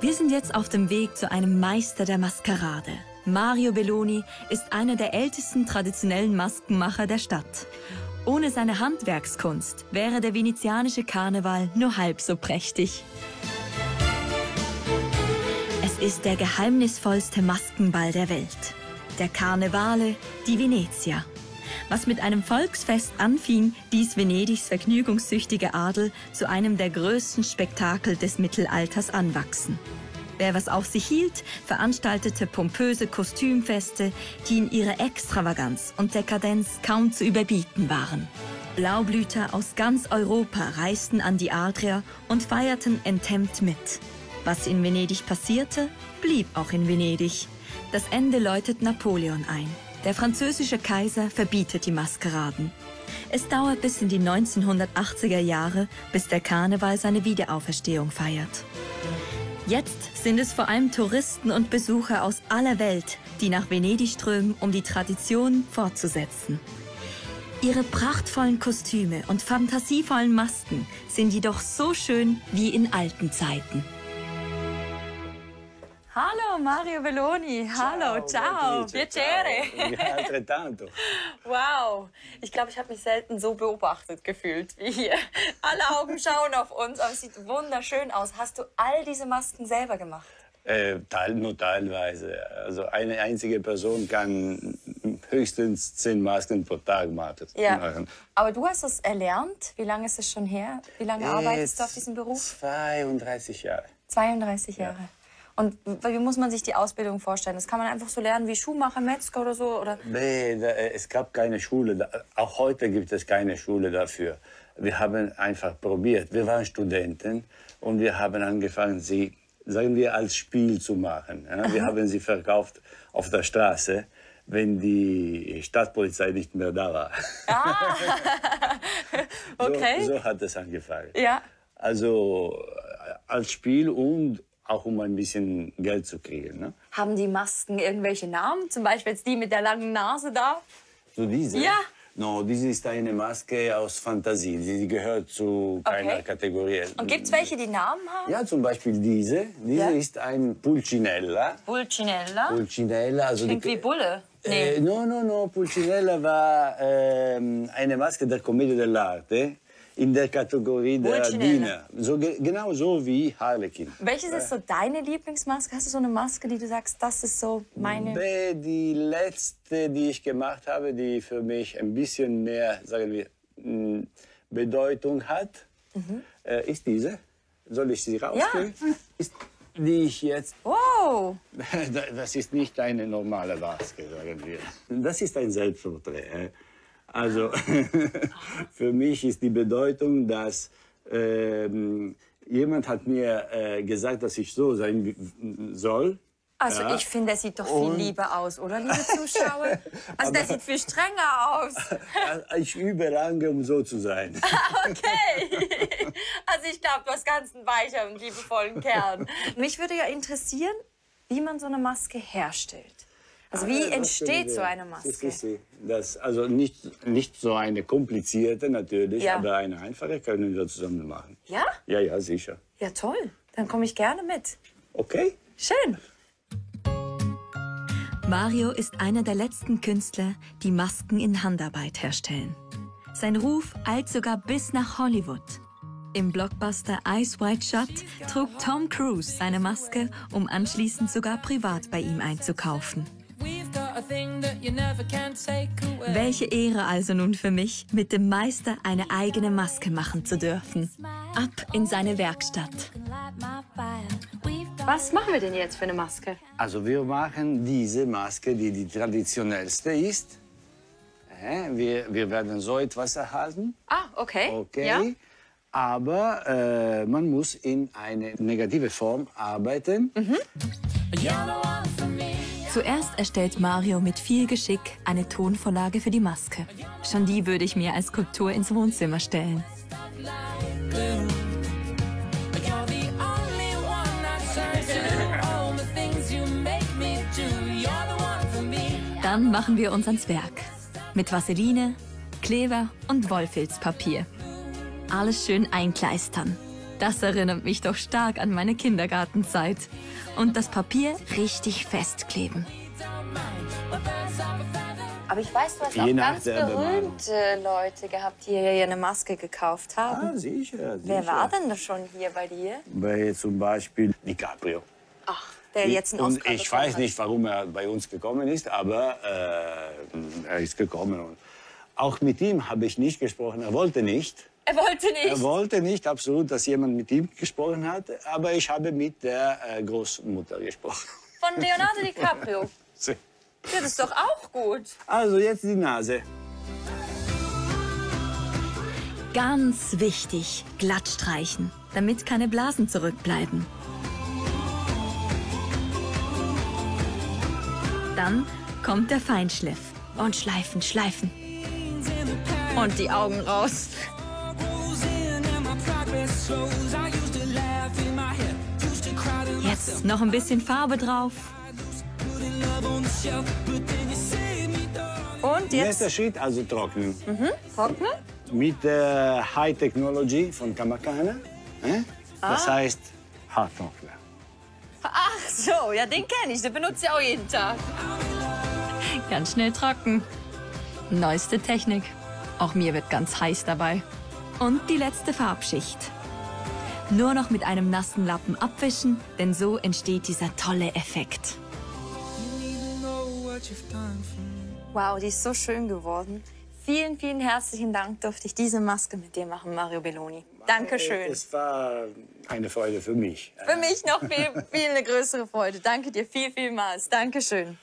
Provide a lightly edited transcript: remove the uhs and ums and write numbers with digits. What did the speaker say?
Wir sind jetzt auf dem Weg zu einem Meister der Maskerade. Mario Belloni ist einer der ältesten traditionellen Maskenmacher der Stadt. Ohne seine Handwerkskunst wäre der venezianische Karneval nur halb so prächtig. Es ist der geheimnisvollste Maskenball der Welt. Der Carnevale di Venezia. Was mit einem Volksfest anfing, ließ Venedigs vergnügungssüchtige Adel zu einem der größten Spektakel des Mittelalters anwachsen. Wer was auf sich hielt, veranstaltete pompöse Kostümfeste, die in ihrer Extravaganz und Dekadenz kaum zu überbieten waren. Blaublüter aus ganz Europa reisten an die Adria und feierten enthemmt mit. Was in Venedig passierte, blieb auch in Venedig. Das Ende läutet Napoleon ein. Der französische Kaiser verbietet die Maskeraden. Es dauert bis in die 1980er Jahre, bis der Karneval seine Wiederauferstehung feiert. Jetzt sind es vor allem Touristen und Besucher aus aller Welt, die nach Venedig strömen, um die Tradition fortzusetzen. Ihre prachtvollen Kostüme und fantasievollen Masken sind jedoch so schön wie in alten Zeiten. Hallo Mario Belloni, hallo, ciao, piacere. Altrettanto. Wow, ich glaube, ich habe mich selten so beobachtet gefühlt wie hier. Alle Augen schauen auf uns, aber es sieht wunderschön aus. Hast du all diese Masken selber gemacht? Nur teilweise. Also eine einzige Person kann höchstens 10 Masken pro Tag machen. Ja. Aber du hast es erlernt. Wie lange ist es schon her? Wie lange arbeitest du auf diesem Beruf? 32 Jahre. 32 Jahre. Ja. Und wie muss man sich die Ausbildung vorstellen? Das kann man einfach so lernen wie Schuhmacher, Metzger oder so? Oder? Nee, es gab keine Schule. Auch heute gibt es keine Schule dafür. Wir haben einfach probiert. Wir waren Studenten und wir haben angefangen, sie, sagen wir, als Spiel zu machen. Ja? Wir haben sie verkauft auf der Straße, wenn die Stadtpolizei nicht mehr da war. Ah, okay. So hat es angefangen. Ja. Also als Spiel und auch um ein bisschen Geld zu kriegen. Ne? Haben die Masken irgendwelche Namen? Zum Beispiel jetzt die mit der langen Nase da? So diese? Ja. No, diese ist eine Maske aus Fantasie. Sie gehört zu keiner Kategorie. Und gibt es welche, die Namen haben? Ja, zum Beispiel diese. Diese ist ein Pulcinella. Pulcinella? Pulcinella. Also klingt wie Bulle. Nee. No. Pulcinella war eine Maske der Commedia dell'arte. In der Kategorie der Diener. So, genau so wie Harlekin. Welches ist so deine Lieblingsmaske? Hast du so eine Maske, die du sagst, das ist so meine? Die letzte, die ich gemacht habe, die für mich ein bisschen mehr, sagen wir, Bedeutung hat, ist diese. Soll ich sie rauskriegen? Ja. Ist die ich jetzt... Wow! Das ist nicht eine normale Maske, sagen wir. Das ist ein Selbstporträt. Also für mich ist die Bedeutung, dass jemand hat mir gesagt, dass ich so sein soll. Also ja. Ich finde, er sieht doch viel lieber aus, oder, liebe Zuschauer? Also der sieht viel strenger aus. Ich übe lange, um so zu sein. Okay. Also ich glaube, du hast ganz einen weichen und liebevollen Kern. Mich würde ja interessieren, wie man so eine Maske herstellt. Also wie entsteht so eine Maske? Also nicht so eine komplizierte natürlich, aber eine einfache können wir zusammen machen. Ja? Ja, sicher. Ja, toll. Dann komme ich gerne mit. Okay. Schön. Mario ist einer der letzten Künstler, die Masken in Handarbeit herstellen. Sein Ruf eilt sogar bis nach Hollywood. Im Blockbuster Eyes Wide Shut trug Tom Cruise seine Maske, um anschließend sogar privat bei ihm einzukaufen. Welche Ehre also nun für mich, mit dem Meister eine eigene Maske machen zu dürfen. Ab in seine Werkstatt. Was machen wir denn jetzt für eine Maske? Also wir machen diese Maske, die die traditionellste ist. Wir werden so etwas erhalten. Ah, okay. Ja. Aber man muss in eine negative Form arbeiten. Zuerst erstellt Mario mit viel Geschick eine Tonvorlage für die Maske. Schon die würde ich mir als Skulptur ins Wohnzimmer stellen. Dann machen wir uns ans Werk. Mit Vaseline, Kleber und Wollfilzpapier. Alles schön einkleistern. Das erinnert mich doch stark an meine Kindergartenzeit. Und das Papier richtig festkleben. Aber ich weiß, du hast Je auch nach ganz der berühmte Leute gehabt, die hier eine Maske gekauft haben. Ah, sicher. Wer war denn da schon hier bei dir? Bei zum Beispiel DiCaprio. Ach, der jetzt einen Oscar Und ich bekommen weiß hat. nicht, warum er bei uns gekommen ist, aber er ist gekommen. Und auch mit ihm habe ich nicht gesprochen. Er wollte nicht. Er wollte nicht. Er wollte nicht absolut, dass jemand mit ihm gesprochen hat. Aber ich habe mit der Großmutter gesprochen. Von Leonardo DiCaprio. So. Ja, das ist doch auch gut. Also jetzt die Nase. Ganz wichtig, glatt streichen, damit keine Blasen zurückbleiben. Dann kommt der Feinschliff. Und schleifen, schleifen. Und die Augen raus. Jetzt noch ein bisschen Farbe drauf. Und Nächster jetzt Schritt, also trocknen. trocknen. Mit der High Technology von Kamakana. Das heißt Haartrockner. Ach so, ja, den kenne ich. Den benutze ich auch jeden Tag. Ganz schnell trocken. Neueste Technik. Auch mir wird ganz heiß dabei. Und die letzte Farbschicht. Nur noch mit einem nassen Lappen abwischen, denn so entsteht dieser tolle Effekt. Wow, die ist so schön geworden. Vielen, vielen herzlichen Dank, durfte ich diese Maske mit dir machen, Mario Belloni. Dankeschön. Es war eine Freude für mich. Für mich noch viel eine größere Freude. Danke dir vielmals. Dankeschön.